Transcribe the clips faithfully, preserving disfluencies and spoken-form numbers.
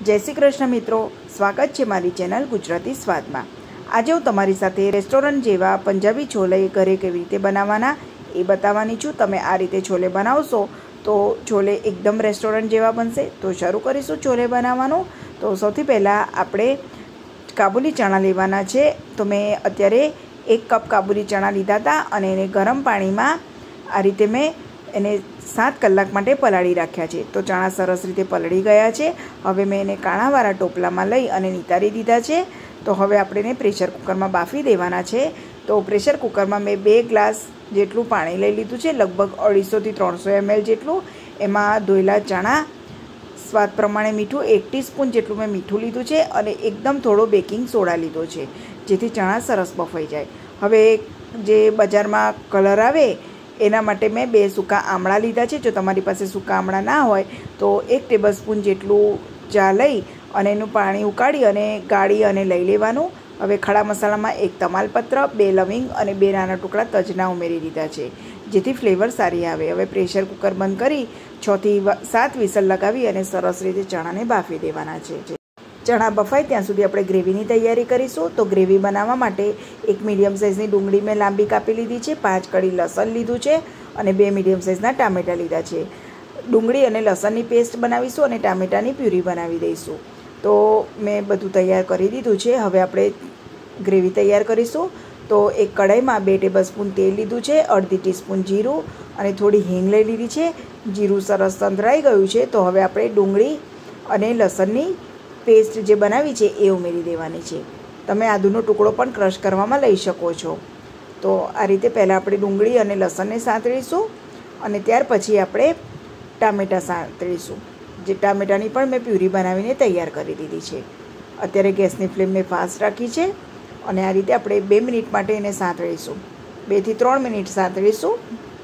जय श्री कृष्ण मित्रों, स्वागत है मारी चेनल गुजराती स्वाद में। आज हूँ तमारी साथे रेस्टोरंट जेवा पंजाबी छोले घरे केवी रीते बनावाना ए बतावानी छूं। तमे आ रीते छोले बनावशो तो छोले एकदम रेस्टोरंट जेवा बनशे। तो शुरू करीशुं छोले बनाववानुं। तो सौथी पहला आपणे काबुली चना लेवाना छे। तो मैं अत्यारे एक कप काबुली चना लीधा था अने एने गरम पाणी में आ रीते मैं एने सात कलाक माटे पलाળી राख्या छे। तो चना सरस रीते पलળી गया छे। हवे मैं एने काणावाळा टोपलामां लई अने नितारी दीधा छे। तो हवे आपणे एने प्रेशर कुकर में बाफी देवाना छे। तो प्रेशर कुकर में मैं बे ग्लास जेटलुं पाणी लई लीधुं छे, लगभग अढ़ीसो थी त्रणसो एम एल जेटलुं। एमां धोयेला चना, स्वाद प्रमाणे मीठुं, एक टीस्पून जेटलुं मैं मीठुं लीधुं छे अने एकदम थोड़ो बेकिंग सोडा लीधो छे जेथी चना सरस बफाई जाए। हवे जे बजारमां कलर आवे एना माटे मैं बे सूका आमळा लीधा छे। जो तमारी पासे सूका आमळा ना होय तो एक टेबलस्पून जेटलुं चा लई अने एनुं पाणी उकाળી अने गाળી अने लई लेवानुं। हवे खड़ा मसालामां एक तमालपत्र, बे लविंग अने बे नाना टुकड़ा तजना उमेरी दीधा छे जेथी फ्लेवर सारी आवे। हवे प्रेशर कुकर बंद करी छ थी सात विसल लगावी अने सरस रीते चणाने बाफी देवाना छे। चना बफाय त्यां सुधी आपणे ग्रेवीनी तैयारी करीशुं। तो ग्रेवी बनाववा माटे एक मीडियम साइजनी डુંગળી मैं लांबी कापी लीधी छे, पांच कड़ी लसण लीधुं छे अने बे मीडियम साइजना टामेटा लीधा छे। डુંગળી अने लसणनी पेस्ट बनावीशुं अने टामेटानी प्यूरी बनावी दईशुं। तो मैं बधुं तैयार करी दीधुं छे। हवे आपणे ग्रेवी तैयार करीशुं। तो एक कढ़ाईमां बे टेबलस्पून तेल लीधुं छे, अर्धी टीस्पून जीरुं अने थोड़ी हींग लई लीधी छे। जीरुं सरस संतळाई गयुं छे तो हवे आपणे डુંગળી अने लसणनी पेस्ट जे बनावी छे ए उमेरी देवानी छे। तमे आदुनो टुकड़ो पण क्रश करवामां लई शको छो। तो आ रीते पहेला आपणे डુંગળી अने लसणने सांतळीशुं अने त्यार पछी आपणे टामेटा सांतळीशुं। जे टामेटानी पण मैं प्यूरी बनावीने तैयार करी दीधी छे। अत्यारे गैसनी फ्लेम में फास्ट राखी छे अने आ रीते आपणे बे मिनिट माटे एने सांतळीशुं। बे थी त्रण मिनिट सांतळीशुं।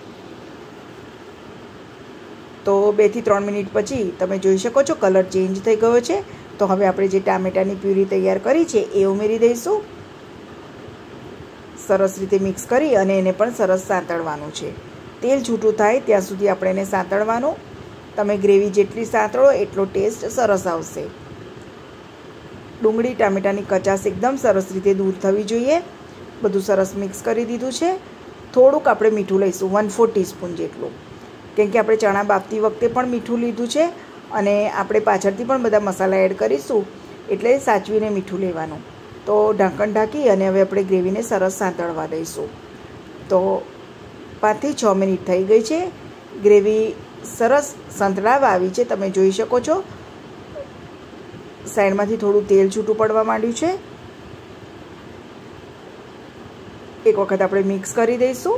तो बे थी त्रण मिनिट पछी तमे जोई शको छो कलर चेन्ज थई गयो छे। तो हवे आपणे जे टामेटानी प्यूरी तैयार करी छे ए उमेरी दईशुं। सरस रीते मिक्स करी अने एने पण सरस सांतळवानुं छे। तेल छूटुं थाय त्यां सुधी आपणे एने सांतळवानुं। तमे ग्रेवी जेटली सांतळो एटलो टेस्ट सरस आवशे। डુંગળી टामेटानी कचास एकदम सरस रीते दूर थवी जोईए। बधुं सरस मिक्स करी दीधुं छे। थोड़ुंक आपणे मीठुं लईशुं, वन फोर टीस्पून जेटलुं, केम के आपणे चना बाफती वखते पण मीठुं लीधुं छे अने आपणे पाछळथी पण बधा मसाला एड करीशुं एटले साचवीने मीठुं लेवानुं। तो ढांकण ढांकी अने हवे आपणे ग्रेवीने सरस सांतळवा दईशुं। तो पांच थी छ मिनिट थई गई छे। ग्रेवी सरस संतळावा आवी छे। तमे जोई शको छो साइडमांथी थोडुं तेल छूटुं पड़वा मांड्युं छे। एक वखत आपणे मिक्स करी दईशुं।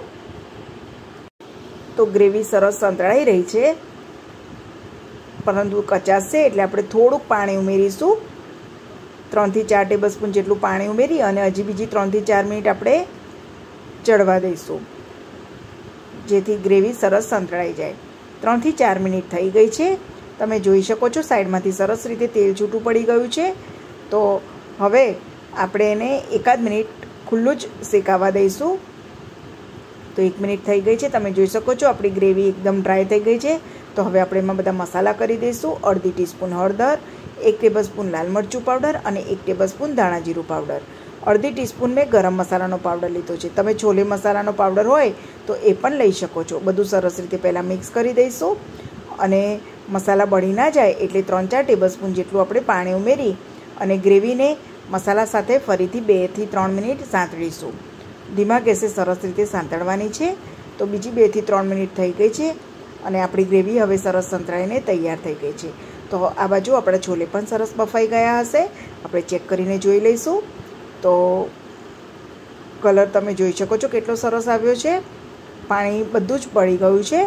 तो ग्रेवी सरस संतळाई रही छे परंतु कचास छे एटले आपणे थोड़ुंक पाणी उमेरीशुं। त्रण थी चार टेबलस्पून जेटलुं पाणी उमेरी अने हजी बीजी त्रण थी चार मिनिट आपणे चढ़वा दईशुं जेथी ग्रेवी सरस संतळाई जाए। त्रण थी चार मिनिट थई गई छे। तमे जोई शको छो साइडमांथी सरस रीते तेल छूटुं पड़ी गयुं छे। तो हवे आपणे एने एकाद मिनिट खुल्लुं ज शेकावा दईशुं। तो एक मिनिट थई गई छे। तमे जोई शको छो आपणी ग्रेवी एकदम ड्राय थई गई छे। तो हवे आपणे एमां बधा मसाला करी दईशुं। अर्धी टीस्पून हळदर, एक टेबलस्पून लाल मरचुं पाउडर अने एक टेबलस्पून धाणा जीरुं पाउडर, अर्धी टीस्पून में गरम मसालानो पाउडर लीधो छे। तमे छोले मसालानो पाउडर होय तो ए पण लई शको छो। बधुं सरस रीते पहेला मिक्स करी दईशुं अने मसाला बળી ना जाए एटले त्रण चार टेबलस्पून जेटलुं आपणे पाणी उमेरी अने ग्रेवीने मसाला साथे फरीथी बे थी त्रण मिनिट सांतळीशुं। धीमा गैसे सरस रीते सांतळवानी छे। तो बीजी बे थी त्रण मिनिट थई गई छे अने आपणी ग्रेवी हवे सरस संतळाईने तैयार थई गई छे। तो आ बाजु आपणा छोले पण सरस बफाई गया हशे। आपणे चेक करीने जोई लईशुं। तो कलर तमे जोई शको छो केटलो सरस आव्यो छे। पाणी बधुं ज बળી गयुं छे।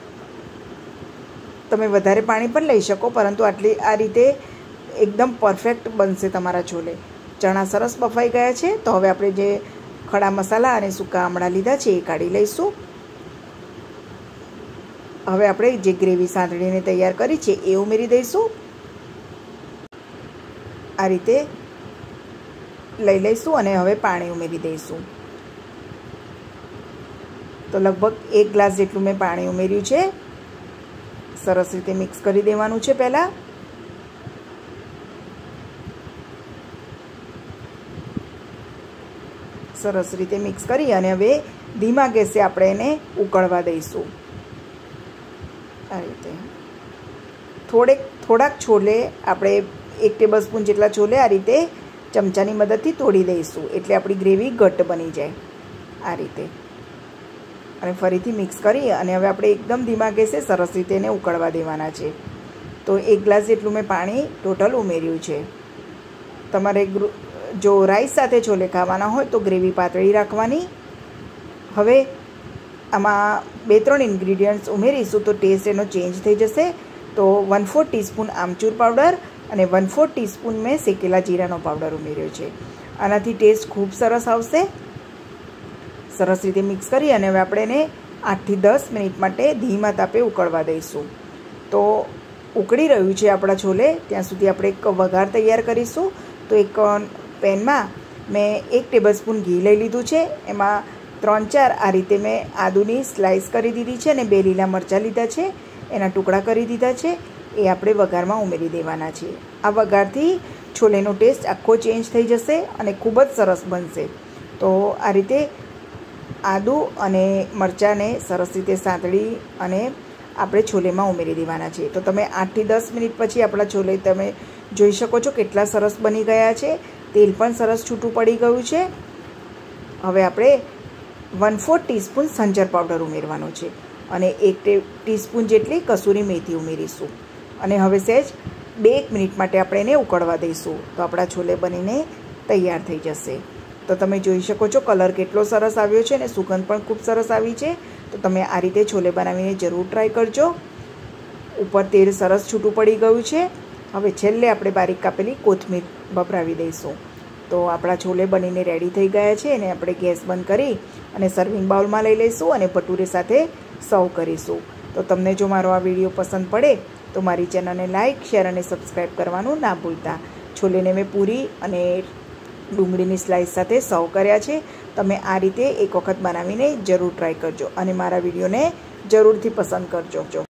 तमे वधारे पाणी पण लई शको परंतु आटली आ रीते एकदम परफेक्ट बनशे तमारा छोले। चना सरस बफाई गया छे। तो हवे आपणे जे खड़ा मसाला अने सूका आमळा लीधा छे ए काढी लईशुं। हवे आपणे जे ग्रेवी सांतळीने तैयार करी छे ए उमेरी दईशुं। आ रीते लई लईशुं अने हवे पाणी उमेरी दईशुं। तो लगभग एक ग्लास जेटलुं मैं पाणी उमेर्युं छे। सरस रीते मिक्स करी देवानुं छे। पहेला સરસ રીતે મિક્સ કરી અને હવે ધીમા ગેસે આપણે એને ઉકળવા દઈશું. આ રીતે થોડેક થોડાક છોલે આપણે એક ટેબલ સ્પૂન જેટલા છોલે આ રીતે ચમચાની મદદથી તોડી દઈશું, એટલે આપણી ગ્રેવી ઘટ્ટ બની જાય. આ રીતે અને ફરીથી મિક્સ કરી અને હવે આપણે એકદમ ધીમા ગેસે સરસ રીતે એને ઉકળવા દેવાના છે. તો એક ગ્લાસ જેટલું મેં પાણી ટોટલ ઉમેર્યું છે. તમારે જો રાઈસ સાથે છોલે ખાવાના હોય તો ગ્રેવી પાતળી રાખવાની. હવે આમાં બે ત્રણ ઇન્ગ્રીડિયન્ટ્સ ઉમેરીશું તો ટેસ્ટ એનો ચેન્જ થઈ જશે. તો વન ફોર્થ ટીસ્પૂન આમચૂર પાવડર અને વન ફોર્થ ટીસ્પૂન મેં શેકેલા જીરાનો પાવડર ઉમેર્યો છે. આનાથી ટેસ્ટ ખૂબ સરસ આવશે. સરસ રીતે મિક્સ કરી અને હવે આપણે એને આઠથી દસ મિનિટ માટે ધીમા તાપે ઉકળવા દઈશું. તો ઉકળી રહ્યું છે આપણા છોલે ત્યાં સુધી આપણે એક વઘાર તૈયાર કરીશું. તો એક પેનમાં મેં એક ટેબલ સ્પૂન ઘી લઈ લીધું છે. એમાં ત્રણ ચાર આ રીતે મેં આદુની સ્લાઇસ કરી દીધી છે અને બે લીલા મરચાં લીધા છે, એના ટુકડા કરી દીધા છે. એ આપણે વઘારમાં ઉમેરી દેવાના છે. આ વઘારથી છોલેનો ટેસ્ટ આખો ચેન્જ થઈ જશે અને ખૂબ જ સરસ બનશે. તો આ રીતે આદુ અને મરચાંને સરસ રીતે સાંતળી અને આપણે છોલેમાં ઉમેરી દેવાના છે. તો તમે આઠથી દસ મિનિટ પછી આપણા છોલે તમે જોઈ શકો છો કેટલા સરસ બની ગયા છે. તેલ પણ સરસ છૂટું પડી ગયું છે. હવે આપણે વન ફોર્થ ટીસ્પૂન સંચર પાવડર ઉમેરવાનો છે અને એક ટીસ્પૂન જેટલી કસૂરી મેથી ઉમેરીશું. અને હવે સહેજ બે એક મિનિટ માટે આપણે એને ઉકળવા દઈશું. તો આપણા છોલે બનીને તૈયાર થઈ જશે. તો તમે જોઈ શકો છો કલર કેટલો સરસ આવ્યો છે અને સુગંધ પણ ખૂબ સરસ આવી છે. તો તમે આ રીતે છોલે બનાવીને જરૂર ટ્રાય કરજો. ઉપર તેલ સરસ છૂટું પડી ગયું છે. હવે છેલ્લે આપણે બારીક કાપેલી કોથમીર ભભરાવી દઈશું. તો આપણા છોલે બનીને રેડી થઈ ગયા છે. એને આપણે ગેસ બંધ કરી અને સર્વિંગ બાઉલમાં લઈ લઈશું અને ભટુરે સાથે સર્વ કરીશું. તો તમને જો મારો આ વિડીયો પસંદ પડે તો મારી ચેનલને લાઇક, શેર અને સબસ્ક્રાઈબ કરવાનું ના ભૂલતા. છોલેને મેં પૂરી અને ડુંગળીની સ્લાઇસ સાથે સર્વ કર્યા છે. તમે આ રીતે એક વખત બનાવીને જરૂર ટ્રાય કરજો અને મારા વિડીયોને જરૂરથી પસંદ કરજો.